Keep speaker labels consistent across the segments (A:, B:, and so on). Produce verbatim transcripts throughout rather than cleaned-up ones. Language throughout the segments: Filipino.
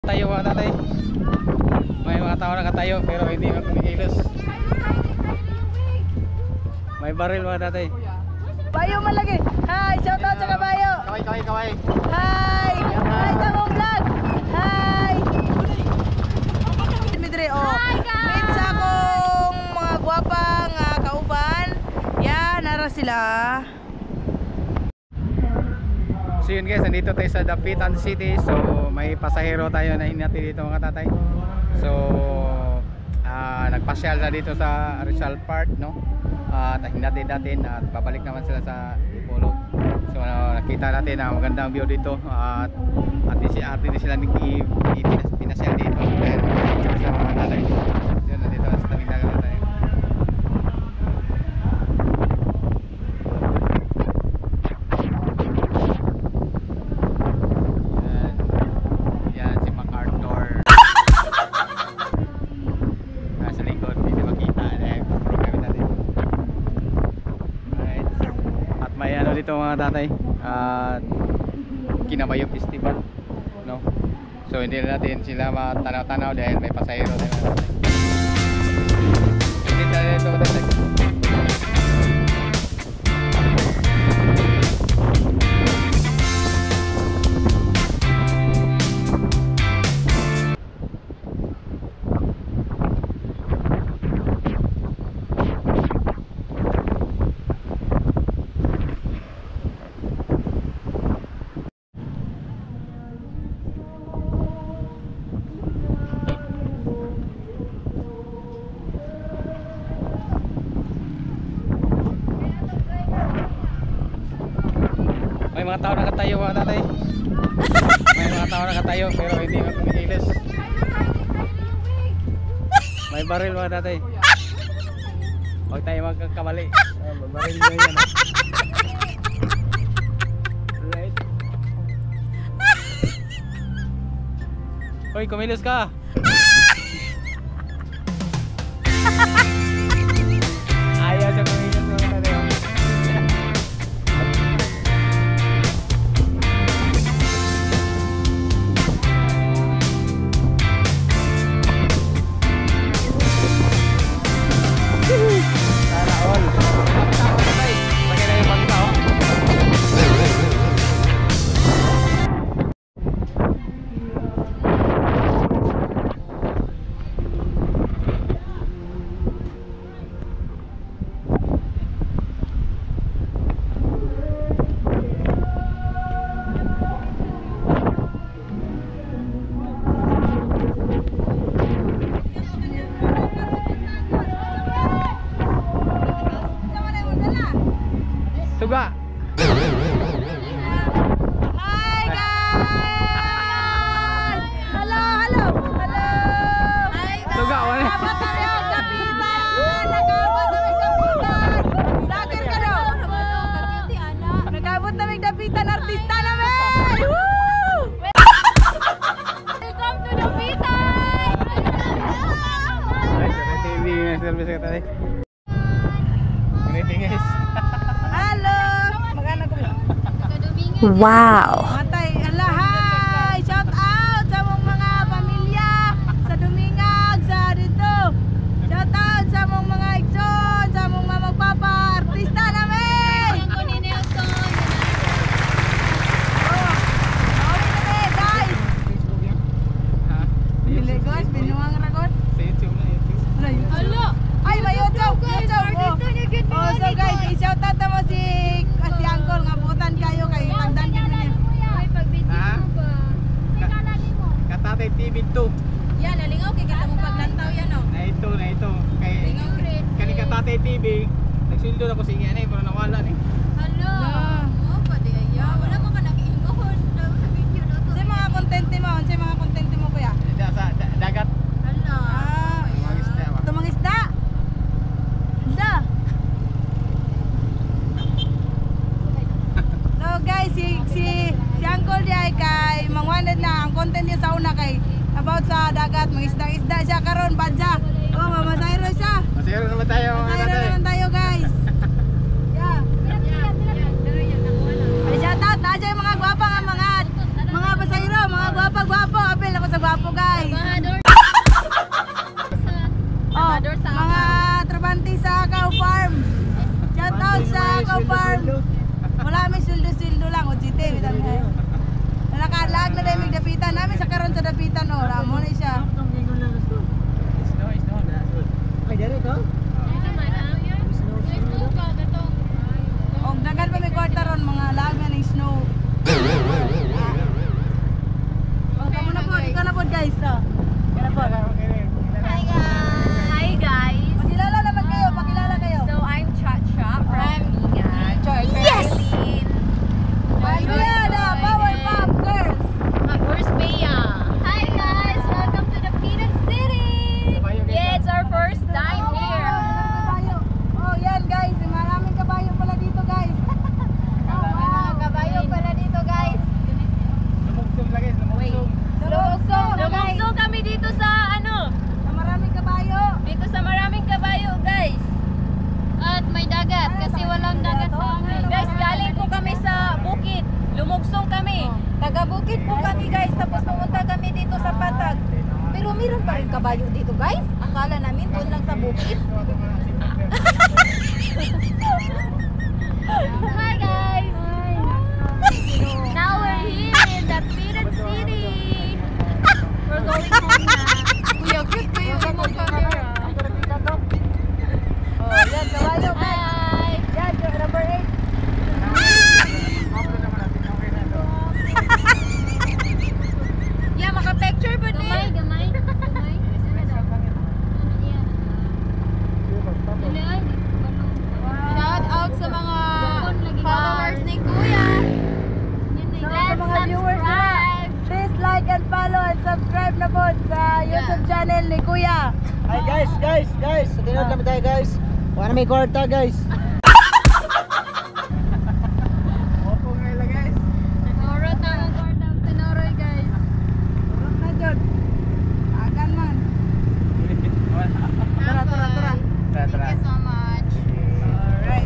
A: Tayo mga tatay. May mga tao nakatayo pero hindi na kumikilos. May baril mga tatay.
B: Bayo man lagi. Hi, shout out sa kabayo.
A: Kaway, kaway, kaway.
B: Hi. Hi sa mong vlog. Hi. Midre oh. Hi guys. Meet sa akong mga gwapang uh, kauban. Yan, nara sila.
A: So yun guys, nandito tayo sa Dapitan City. So may pasahero tayo na hinati dito mga tatay. So uh, nagpasyal na dito sa Rizal Park, no? At uh, hinati natin at babalik naman sila sa Ipolog. So uh, nakita natin na magandang view dito at at din sila nagpinasyal dito. Dahil picture sa mga tatay. So nandito sa tabing dagat tayo. Dito mga tatay at uh, Kinabayo Festival, no? So hindi na natin sila matanaw-tanaw dahil may pasahero tayo mga tatay. Hindi tayo dito mga tatay. May mga tao nakatayo mga tatay. May mga tao nakatayo pero hindi na kumikilos. May baril mga tatay. Huwag tayo magkakamali. Baril mo yan. Right. Hoy, kumilos ka. Ayaw sa kumilos mga tatay. Suga.
B: Hi guys. Hello, hello. Hello. Hi guys.
A: Suga wala.
B: Nagabot na may Dapitan artista namin. Woo! Welcome to Dapitan.
A: Ay, sa T V service ka tayo. Greeting guys.
C: Wow!
B: Matay, alahay! Shout out sa mong mga pamilya sa Dumingag, sa dito. Shout out sa mong mga igsoon, sa mong mga magpapa, artista namin! Yan ko ni Nelson. Oh, okay na eh, guys! Dili guys, binuang ragon.
A: Sa YouTube na YouTube.
B: Hello! Ay, may YouTube! YouTube! Oh, oh so guys, i-shout out mo si si Uncle nga butan kayo kay tagdan din niya.
C: Ay, pag-video mo ba? May kananin mo.
A: Katatay T V two.
B: Yan, nalingaw kay kasi mong paglantaw yan oh.
A: Na ito, na ito. Kay
B: Lingaw rin.
A: kani Katatay T V. Nagsildo na ko sa inyo na pero nawala ni.
C: Hello. Oh, pwede aya. Wala mo ka nakiingon sa video na to.
B: Sa mga content mo, sa mga content mo kuya.
A: Sa sa- dagat.
C: Hello.
B: Ah,
A: Mga isda ba?
B: ito mga isda. Isda. So guys, si si si Uncle Jai kay mangwanad na ang content niya sa una kay about sa dagat, mga isda-isda siya karon badja. Oh, mamasayro siya.
A: Masayro naman tayo mga
B: Masayro
A: tatay.
B: naman tayo guys. Yeah. Ay shout out na mga gwapa nga mga mga pasayro, mga gwapa pagwapo, apel ako sa gwapo guys.
C: Trabahador.
B: Oh,
C: Trabahador sa
B: mga trabante sa Cow Farm. Shout out sa Cow Farm. Wala may suldo-suldo lang, o G T, bitan kayo. Nakalag na dahil may dapitan namin sa karon sa dapitan, o, ramo na siya.
D: Ay, dari ko?
B: O, dagan pa may kwarta ron, mga lag na ng snow. O, kamo na po, ikaw na po guys, o. Ikaw na po.
C: Hi guys. Hi guys.
B: Pakilala naman kayo, pakilala kayo.
C: So I'm Chacha from Migan.
B: Yes!
C: Ay,
B: Ayan na, Power Pop Girls.
C: Where's Bea? Hi guys, welcome to the Pinan City. Yeah, it's our first time here.
B: Kabayo. Oh, yan guys, maraming kabayo pala dito guys.
C: Oh, wow, kabayo pala dito guys.
A: Lumugsog lagi, lumugsog.
C: Lumugsog, lumugsog kami dito sa ano?
B: Na maraming kabayo.
C: Dito sa maraming kabayo guys. At may dagat kasi walang dagat sa amin. Guys, galing po kami sa bukid. Lumugsong kami. Taga bukid po kami guys. Tapos pumunta kami dito sa Patag. Pero meron pa rin kabayo dito guys. Akala namin doon lang sa bukid. Hi guys. Now we're here in the Pinan City. We're going home na. Kuya, cute ko yung imong camera.
B: Oh, yan kabayo guys.
C: Hi.
B: Yan, number eight.
C: Yeah, maka-picture ba ni? Gamay, gamay. Gamay. Shout out sa mga followers ni Kuya.
B: So, sa
C: Let's
B: mga viewers na,
C: subscribe.
B: please like and follow and subscribe na po sa YouTube channel ni Kuya.
D: Ay, guys, guys, guys. Sa tinod naman tayo, guys. Wala na may kwarta, guys.
A: Opo ngayon guys.
C: Orot na ang kwartang Tinoroy guys.
B: Urot na dyan. Agan man. Tara, tara, tara.
A: Tara, tara.
C: Thank you so much.
B: Alright.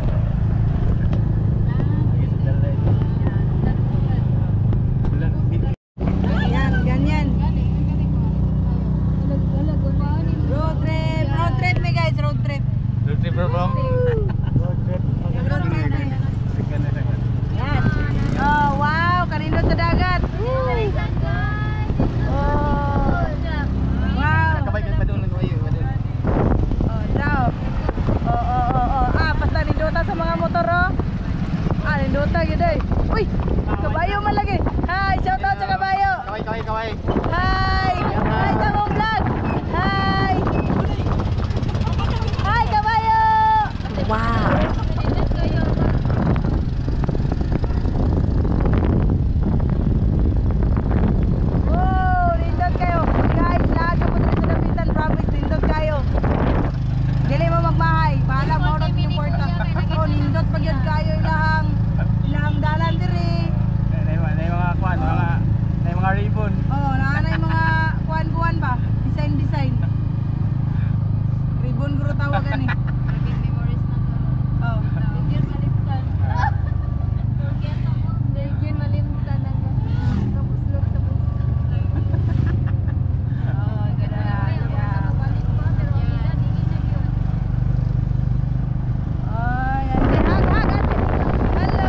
B: Yan, ganyan. Road trip. Road trip me guys, road trip.
A: Road trip bro.
B: Road trip me. Yan. Oh, wow. Kanindot sa dagat. Oh. Wow.
A: Kabay ka pa doon ng kayo.
B: Oh, daw. Oh, oh, oh, oh. Ah, basta nindota sa mga motor, oh. Ah, nindota yun eh. Uy, kabayo man lagi. Hi, shout out sa kabayo.
A: Kaway, kaway, kaway.
B: Hi. Hi sa mong vlog. Hi. Hi, kabayo. Wow. Wow, nindot kayo. Guys, lahat na po dito sa Dapitan, promise, nindot kayo. Dili mo magmahay. Bahala mo rin yung porta. Oh, nindot pag yun kayo ilahang ilahang dalan diri.
A: Na yung mga kwan, mga na yung mga ribbon.
B: Oh, naanay mga kuan-kuan ba? Design-design. Ribbon guro tawagan eh.
C: Big memories na to.
B: Oh.
C: Bigyan malimtan. Forget ako. Bigyan malimtan ang kapuslog sa puso.
B: Oh, ganda. Yeah. Oh, yan. Hag, hag, hag. Hello.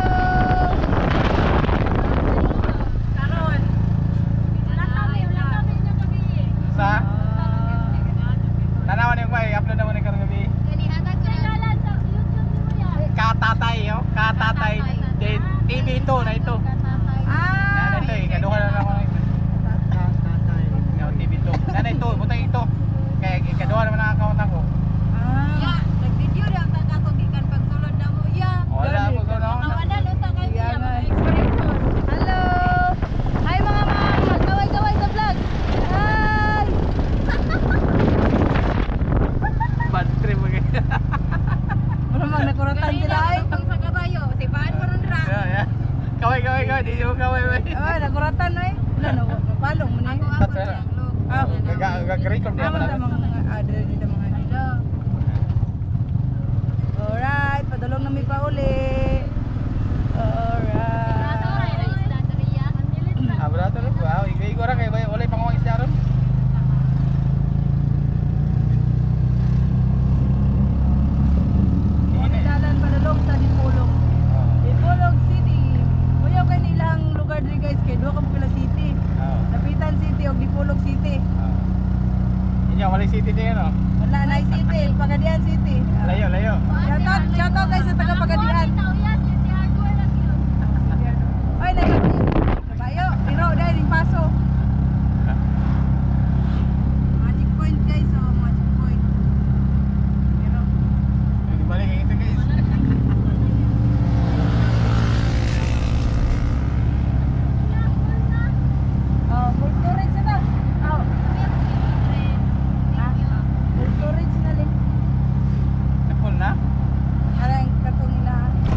C: Karon. Wala kami, wala kami na gabi.
A: Sa? Tanawan yung may upload naman ng karong gabi.
C: Kanihatag ko na sa YouTube ni Kuya.
A: Katatay, oh. Katatay. Then T V ito na ito.
B: Ah.
A: Na ito eh, kaduha na lang ako ng ito. Yung T V ito. Na ito, butang ito. Kaya kaduha naman ang account ako.
B: Ah.
C: Ya, nag-video rin ang taga ko gikan pagsulod na mo. Ya.
A: Wala ako ko no.
C: Awan na luta kay
B: Yeah,
C: Kuya
B: man.
C: mga expression.
B: Hello. Hi mga mga kaway-kaway sa vlog. Hi.
A: Bad trip mga.
B: Ano mag nakuratan sila ay?
C: Tungtong sa kabayo. Si Paan mo ron ra.
A: Yeah, yeah. Kaway, kaway, kaway. Di mo kaway, kaway.
B: Oh, nakuratan ay. Wala no, palong mo na.
C: Ako ako siyang log.
B: Ah,
A: Gag-record niya
B: Tama
A: pala.
B: sa mga adre dito mga nila. Alright, padulong na mi pa uli. Alright.
C: Nato ra ra isda diriya.
A: Ah, berato rin. Wow, igay maligo ra kay wala pang isda ron.
B: Kung dalan padulong sa Dipolog. Dipolog City. Kuya kay nilang lugar diri guys kay duha ka pila city.
A: Oo.
B: Dapitan City o Dipolog City.
A: Inya wala city din no.
B: Wala na City, Pagadian City.
A: Layo, layo.
B: Shoutout, shoutout guys sa taga Pagadian. Oy, na yun. Kabayo, pero dahil yung paso. Magic point guys, oh, magic point. Pero,
A: Balik ito guys.
B: oh, full storage na ba? Oh, ah, full storage na rin.
A: Napol na.
B: Arang katong nila.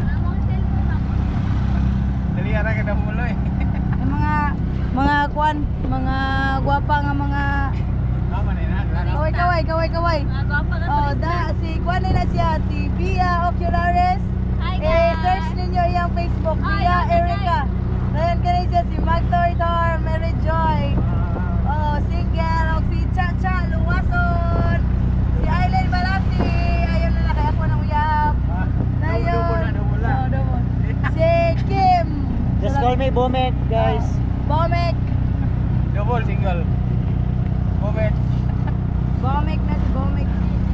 A: Dali ara ka damulo eh.
B: Yung mga, mga kwan, mga gwapa nga mga,
A: Mama na na.
B: kaway, kaway, kaway, kaway. Oh, da, si kwan na siya, si Bia Oculares.
C: Hi
B: Eh,
C: guys!
B: search ninyo yung Facebook,
C: Hi,
B: Bia
C: okay,
B: Erica. Dayan ka rin siya, si Magdor Mary Joy. Oh, single, o si Cha-Cha Luwason. Si Aileen Balasi. Ayun na na, kaya ako nang uyap. Na yun.
A: Double na,
B: Oh, double. Si Kim.
D: Just call me Bomek, guys.
B: Bomek.
A: Double single. Moment.
B: Bomek na si Bomek.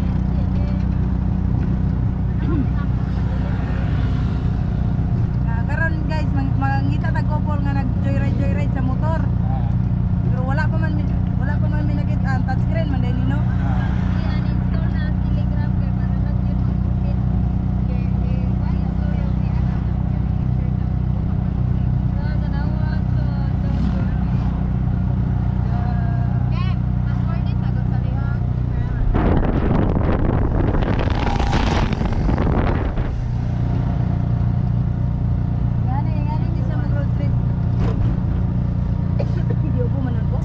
B: Ah, karon guys, mang mangita tag couple nga nag joyride joyride sa motor. Pero wala pa man mi- wala pa man mi nakita ang touchscreen man dahil no.
C: I-uninstall na ang Telegram kay para lang yun mag-bukit. Kay kay why story of the anak. Sa ganawan sa Okay, password is sagot sa lihang.
B: Gani gani di sa mag road trip. Video ko man ako.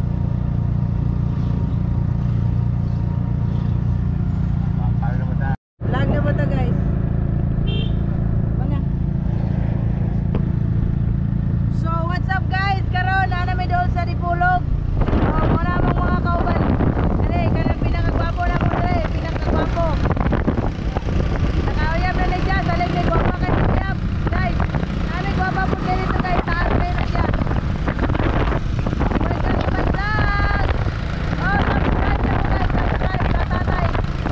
A: Paano naman na?
B: Lag na ba to guys? Mga. So what's up guys? Karon na may doon sa Dipolog. Oh, muna mong mga kauban. Dali, kanang pinakagwapo na mo dali, pinakagwapo. Nakauyab na na siya, dali may gwapa kay uyab. Guys, nami gwapa po kayo dito guys, taas kayo na siya. Welcome to my vlog! Oh, subscribe na mo guys, subscribe sa tatay.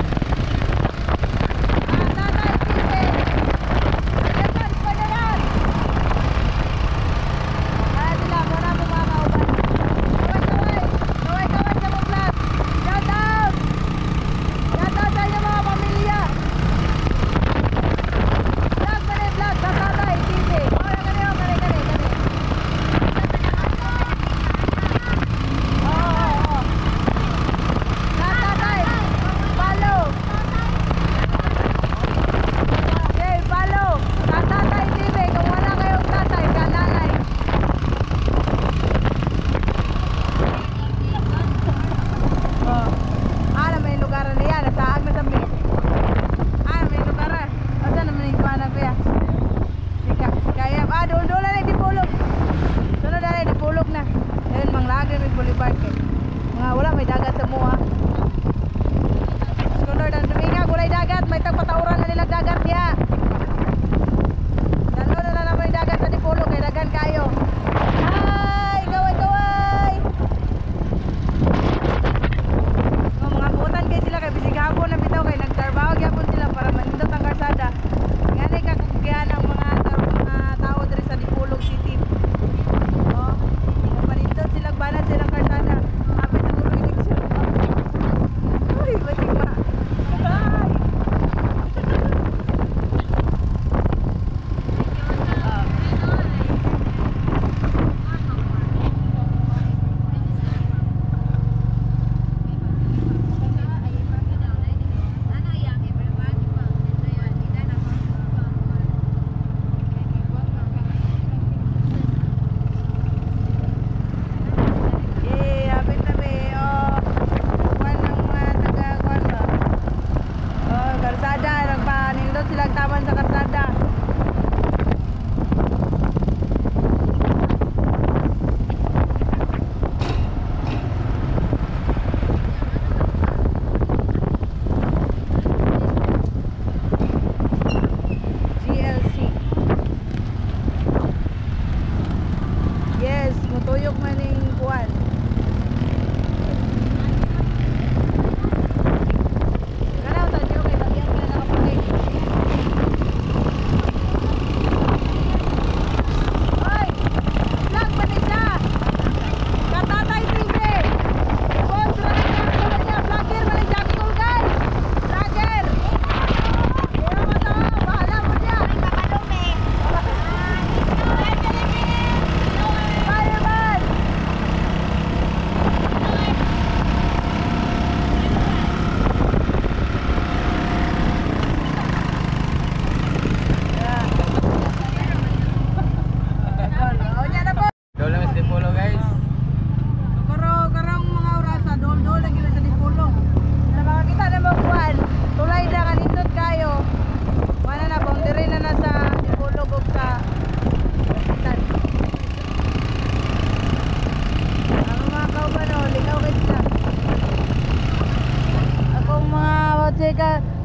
B: Ah, tatay, sige. Welcome to my vlog! Ah, sila, muna mo mga kauban. Kaway, kaway! Kaway, kaway sa mga vlog! Shout out! Shout out sa inyo mga pamilya! Vlog pa rin, vlog sa tatay, T V. Oh, gani, oh, gani, gani, gani. Oo, oo, oo. Sa tatay, follow. Okay, follow. Sa tatay T V, kung wala kayong tatay, sa nanay. Oh. Ah, may lugar na yan. Nasaag na sa mi. Ah, may lugar na. Asa naman yung kuha na kuya? Sika, sikaya. Ah, doon doon na Dipolog. Sunod na Dipolog na. Ayun, manglagi may boulevard kay. Mga wala, may dagat sa mua. Sunod ang Dominga, gulay dagat. May tagpatauran na nilang dagat niya. Dalo na na naman yung dagat sa Dipolog. Kay dagan kayo. Hi! Kaway, kaway! Oh, mga butan kayo sila kay bisig hapon na bitaw kay nagtrabaho gyapon sila para manindot ang karsada. Ngani ka kugyan ang mga tar- mga tao diri sa Dipolog City. Oh, manindot sila banat silang karsada. Apit siguro eleksyon.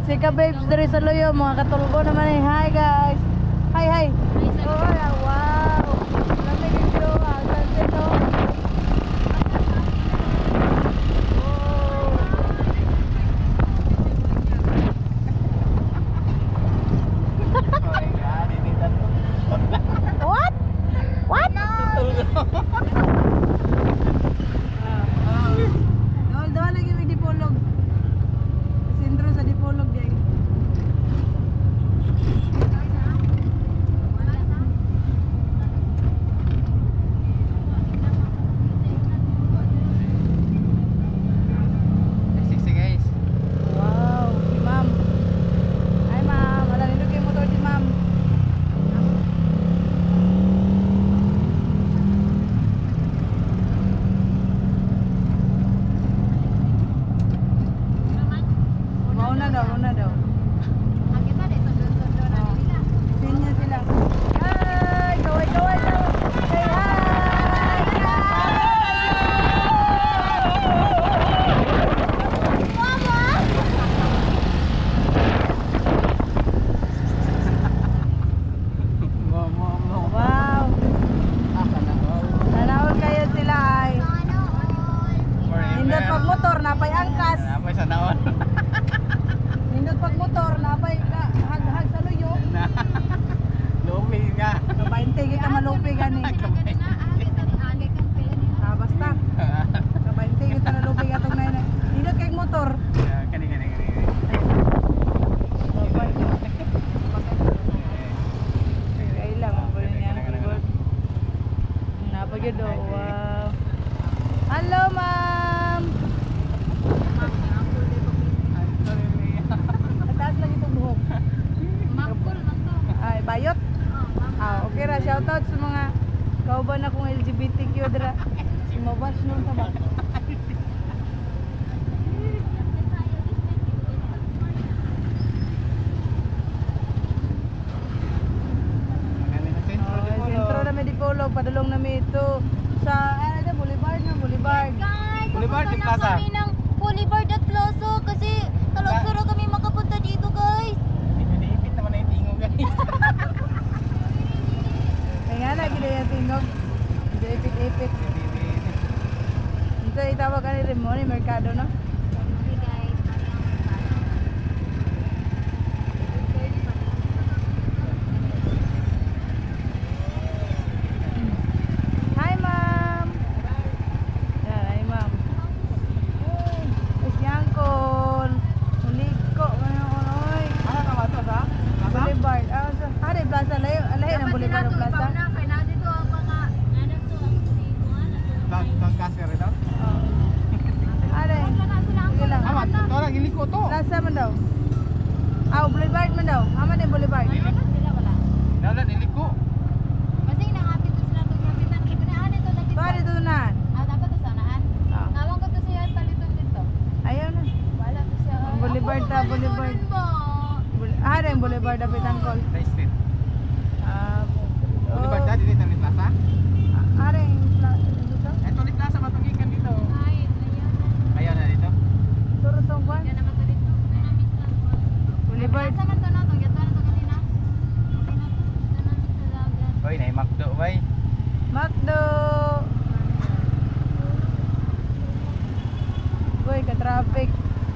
B: Sika babes dari sa Loyo, mga katulgo naman eh. Hi guys. Hi hi. Oh, wow. Lamig yung view, ah. Sunset oh. What? What? Dol, dol lagi may dipolog. Sentro sa dipolog dia.
A: Siksi guys.
B: Wow, si Ma'am. Hi Ma'am, wala nindog yung motor si Ma'am. Mauna daw, mauna daw. Sinya sila. Hi, kaway kaway daw. Say
A: Mo mo mo.
B: wow.
A: Asa na oh.
B: Nanawal kayo sila ay.
A: Forever.
B: Nindot pag motor, napay angkas.
A: Napay sa naon.
B: Nindot pag motor, napay ka- hag-hag sa luyo.
A: Lupi nga.
B: Kabainte kita malupi gani. Ah, basta. Kabainte kita malupi katong na nindot kay motor.
A: Kani kani kani.
B: Kaya lang, ang pwede niya ang keyboard. Napagod oh, wow. Hello ma'am! Mataas lang itong buhok. Ay, bayot? Ah, okay ra, shoutout sa mga kauban akong L G B T Q dira. Si Mabash nung tama.
A: Kani na sentro
B: Oh,
A: di polo.
B: sentro na may dipolog, padulong na may ito sa, ano na, Boulevard na, Boulevard.
C: Guys,
A: Boulevard,
C: pupunta
A: Plaza.
C: na kami ng Boulevard at Plaza kasi talagsura kami makapunta dito guys.
A: Ipit naman na yung tingo guys.
B: Kaya nga na, gila yung tingog. Hindi ipit-ipit. Ito itawag ka ni Remoni, Mercado, no?
C: Okay guys,
B: Hi, ma'am! Yan, hi, ma'am. Ay, si Uncle. Muliko, ano, oy.
A: Ano tama to sa? Plaza?
B: Boulevard. Ah, sa, hari, plaza. Layo, alayo ng Boulevard o plaza.
A: Kang kang kasir ito.
B: Oh. Hari, sige lang.
A: Amat, to lang iliko to.
B: Plaza man daw. Ah, Boulevard man daw. Aman din Boulevard.
A: Dalan iliko.
B: Tuwa dito na. Ah. Ayaw na. Ang Boulevard ta, Boulevard. Bul- Ah, rin Boulevard dapat ang call.
A: Rice street.
B: Ah,
A: Boulevard dati dito ni plaza.
B: Ah, rin pla- dito.
A: Ito ni plaza matungikan dito. Ayaw na dito.
B: Turo tong kwan. Boulevard.
A: Hoy, na McDo bay.
B: Macdo. Uy, ka-traffic.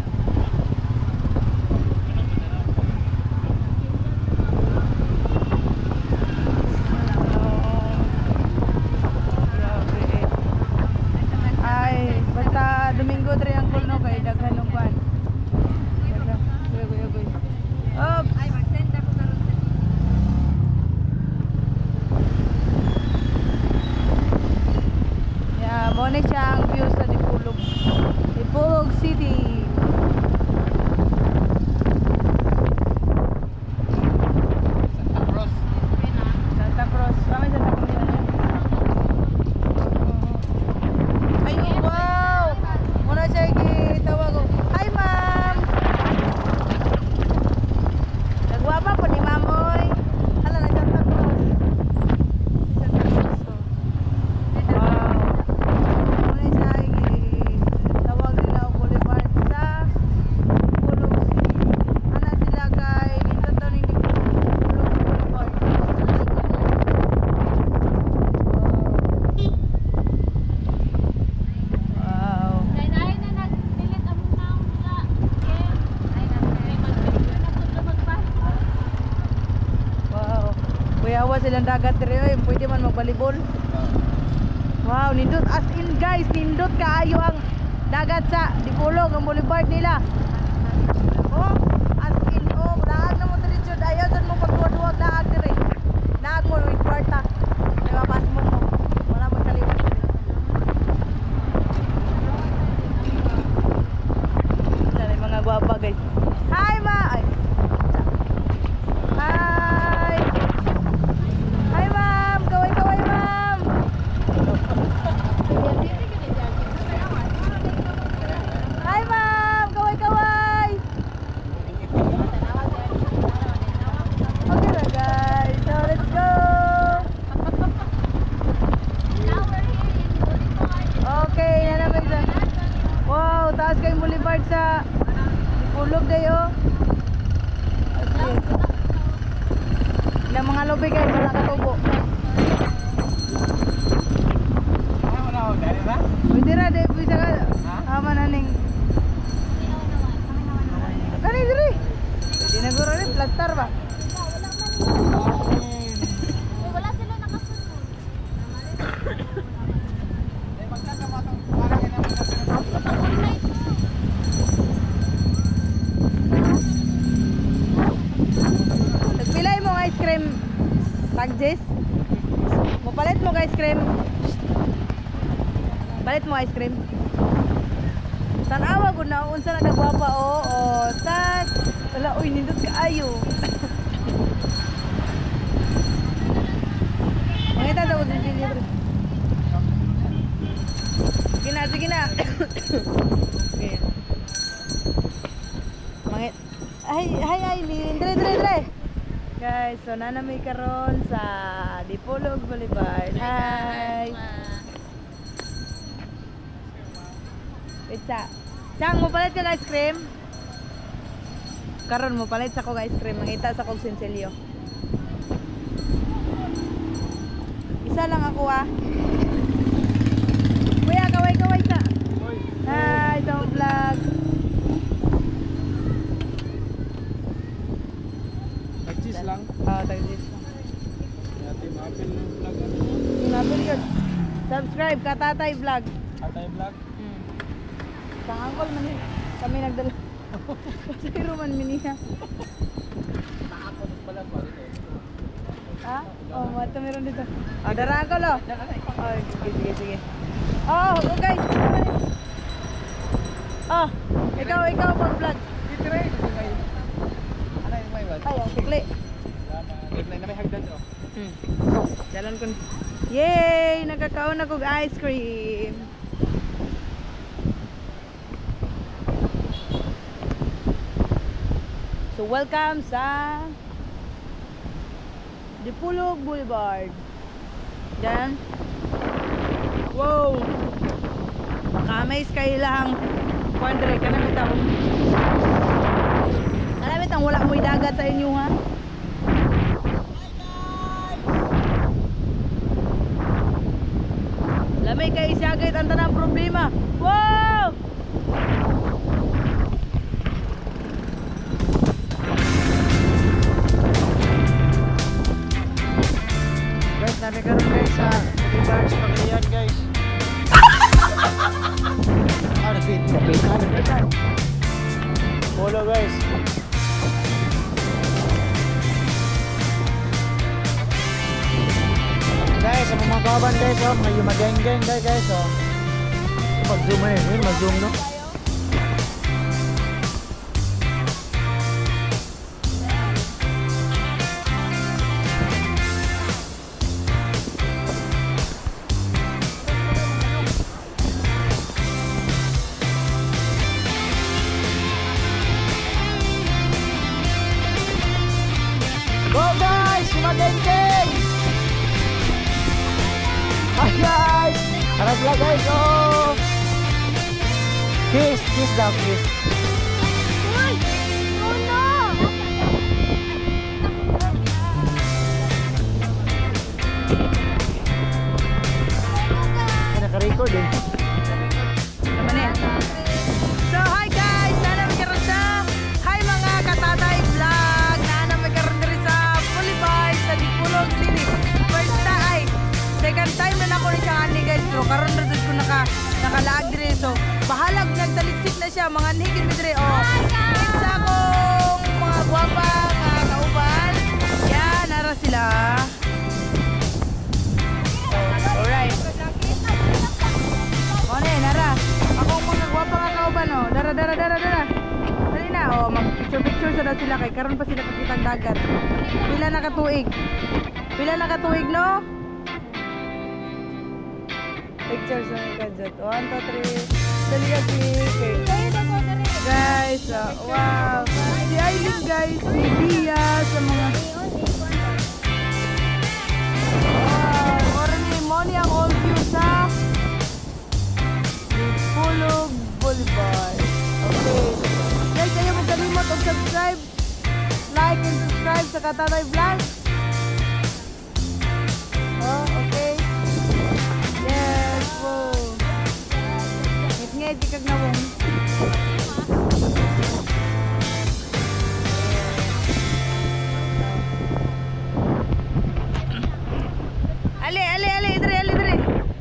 B: Ay, basta Domingo dre ang kulno kay daghan ng kwan. Daghan. Uy, uy, uy. Oops. Ay, mag-send ako karon. Yeah, mo ni siya ang view sa Dipolog. Dipolog City.
A: Santa Cruz.
B: Santa Cruz. Kami Santa Cruz na yan. Ay, wow! Muna siya gitawag ko. Hi, ma'am! Nagwapa po ni ma'am, oy. Hala, na Santa Cruz. Santa Cruz, oh. Wow. Muna pa silang dagat diri oy, pwede man magbalibol. Wow, nindot as in guys, nindot kaayo ang dagat sa Dipolog, ang boulevard nila. Oh, as in oh, laag na mo diri jud, ayaw jud mo pagduwa-duwag laag diri. Laag mo with kwarta. May mapas mo mo. Wala mo kaliwat diri. Dali mga gwapa guys. Hi ma. Ay. Hi. Hi ma'am, kaway-kaway ma'am. Hi ma'am, kaway-kaway. Okay na guys, so let's go. Okay, na naman dyan. Wow, taas kayong boulevard sa Dipolog dayo. Okay. Ilang mga lobby guys, wala katubo. Pwede ra, di bisa ka. Ama na ning. Kani diri. Pwede na guro rin, plaster ba?
C: Wala sila nakasunod.
B: Nagpilay mo ng ice cream, Tagjes? Mapalit mo ng ice cream. Palit mo ice cream. Tanawa ko na, unsa na nagwapa o. O, tag. Wala, uy, nindot ka ayo. Mangita sa usin si libre. Sige na, sige na. Okay. Mangit. Ay, ay, ay, dire, dire, dire. Guys, so nanamay karon sa Dipolog Boulevard. Hi. Pizza. Chang, mo palit ka ng ice cream? Karon mo palit sa kong ice cream. Mangita sa kong sinsilyo. Isa lang ako ah. Kuya, kaway-kaway sa. Hi, sa akong vlog.
A: Tag-cheese lang.
B: Oo, tag-cheese lang.
A: Yati maapil ng vlog.
B: Napil yun. Subscribe, Katatay Vlog.
A: Atay vlog.
B: Hmm. Sa angkol man yun. Kami nagdala. Pasayro man miniha.
A: Nakapos pala pa dito.
B: Ha? Oh, mata meron dito. Oh, daraan ko lo. Oh, sige, sige, sige. Oh, oh guys. Oh, ikaw, ikaw mag-vlog.
A: Itray. Ano yung may wal?
B: Ay, ang sikli.
A: Reply na may hagdan oh.
B: Hmm. Jalan ko. Yay! Nakakaon ako ice cream. So, welcome sa Dipolog Boulevard. Diyan. Wow! Maka-amaze kayo lang. Kuandre, kanamit ako. Kanamit ang wala mo'y dagat sa inyo ha. Lamay kay isagit ang tanang problema. Wow!
D: Guys, namin karoon guys sa boulevard sa Pagayan guys. Ah, nag-feed. Nag-feed. Ah, nag-feed. Polo guys. Guys, sa mga kaban guys, oh, mga yumageng-geng guys, guys, oh. Mag-zoom eh, eh, mag-zoom no? Go guys, yumageng-geng! Hi guys! Tara sila guys! Oh! Kiss! Kiss daw! Kiss!
C: Uy! Oh no!
D: Ay, naka-record eh.
B: Naman eh. So, hi guys! Sana magkaroon sa hi mga Katatay Vlog! Na magkaroon rin sa Boulevard sa Dipolog City. siya, mga higit midre. Oh, isa kong mga gwapa nga kauban. Yan, nara sila. Oh, alright. O na eh, nara. Akong mga gwapa nga kauban, oh. Dara, dara, dara, dara. Dali na, oh, mag-picture-picture sa daw sila kay karon pa sila kakitang dagat. Pila na katuig? Pila na katuig, no? Picture sa mga gadget. One, two, three. Dali ka, click. Guys, oh, wow. Si Aileen, guys. Si Dia sa mga... Wow. Orani, mo ni ang all view sa... Pulog Boulevard. Okay. Guys, ayaw mo kalimot og subscribe. Like and subscribe sa Katatay Vlog. Oh, okay. Yes, wow. Ngit-ngit, ikag nawong. Ali, ali, ali, idri, ali, idri.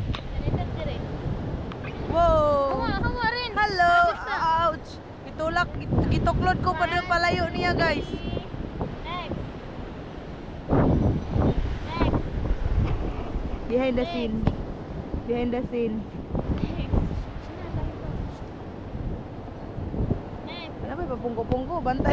B: Wow. Hello. Ouch. Gitulak, git- gituklod ko pa doon palayo niya, guys. Behind the scene. Behind the scene. Ano ba, papungko-pungko, bantay.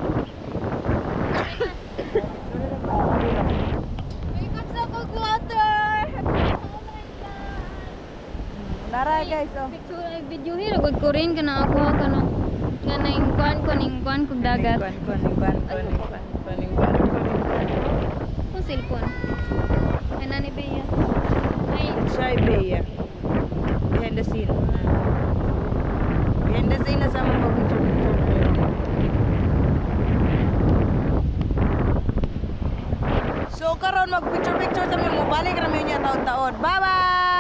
B: Nara, guys, oh.
C: Picture ay video hira gud ko rin kana ako kana kana ing kuan ko ning kuan kog dagat.
B: Kuan, kuan, kuan, kuan, kuan, kuan, kuan, kuan.
C: Ko cellphone. Ana ni Bea. Ay,
B: Shy Bea. Behind the scene. Behind the scene na sa mga picture-picture na yun. So karon mag picture-picture sa mga balik kami niya taon-taon. Bye-bye!